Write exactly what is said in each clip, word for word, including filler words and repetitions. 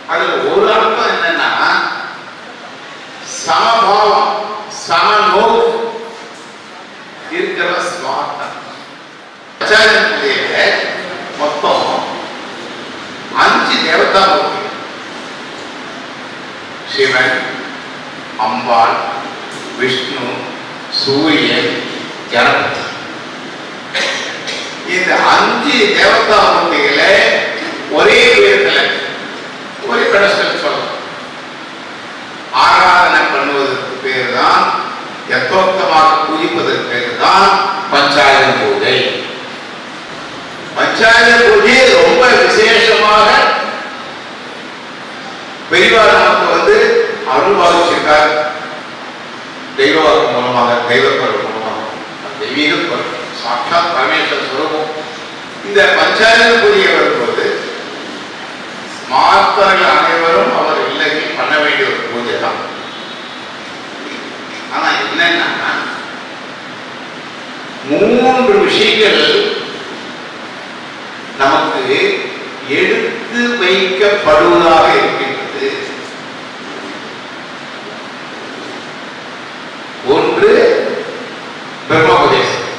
அதுல ஒரு அர்த்தம் என்னன்னா சமபாவம் சமநோக்கு இருக்கிற ஸ்வார்த்தம். மொத்தம் அஞ்சு தேவதா மூர்த்தி, சிவன், அம்பாள், விஷ்ணு, சூரியன், கணபதி. இந்த அஞ்சு தேவதா மூர்த்திகளை ஒரே பேர்ல ஒரே பெடஸ்டல் சொல்லலாம். ஆராதனை பண்ணுவதற்கு பேர் தான், யதோக்தமாக பூஜிப்பதற்கு பேர் தான் பஞ்சாயன பூஜை. பஞ்சாயன பூஜை ரொம்ப விசேஷமாக பெரியவார் நமக்கு வந்து அருள் பாவிச்சிருக்கார். தெய்வவாக்கு மூலமாக, தெய்வப்பொருள் மூலமாக, தெய்வீக பொருள் சாட்சாத் பரமேஸ்வர ஸ்வரூபம். இந்த பஞ்சாயன பூஜையை வரும்போது மாத்தர்கள் அனைவரும் அவர் இல்லையில் பண்ண வேண்டிய ஒரு பூஜை தான். ஆனா என்னன்னா மூன்று விஷயங்கள் நமக்கு எடுத்து வைக்கப்படுவதாக இருக்கின்றது. ஒன்று பிரம்மோபதேசம்,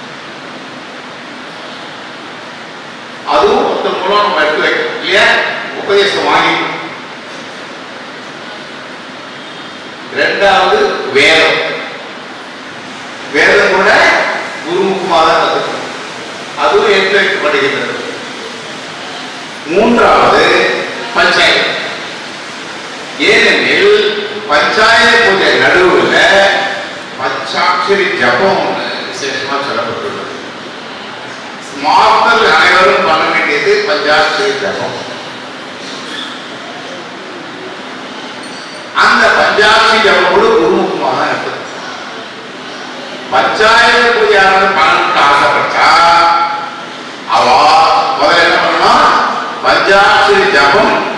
அதுவும் ஒருத்தர் மூலம் நம்ம எடுத்து வைக்கணும் இல்லையா? உபதேசம் வாங்கி. இரண்டாவது வேதம், வேதம் கூட குருமுகமாக தான் கற்றுக்கணும், அதுவும் எடுத்து வைக்கப்படுகின்றது. மூன்றாவது பஞ்சாயத்து. ஏனெனில் பஞ்சாயத்து பூஜை நடுவில் பஞ்சாட்சரி ஜபம் விசேஷமா சொல்லப்பட்டுள்ளது. மாத்தல் அனைவரும் பண்ண வேண்டியது பஞ்சாட்சரி ஜபம். அந்த பஞ்சாட்சரி ஜபம் கூட குருமுகமாக தான் இருக்குது. பஞ்சாயத்து பூஜையாளர் பணத்துக்கு ஆசைப்பட்டா அவ முதல்ல என்ன பண்ணணும்? பஞ்சாட்சரி ஜபம்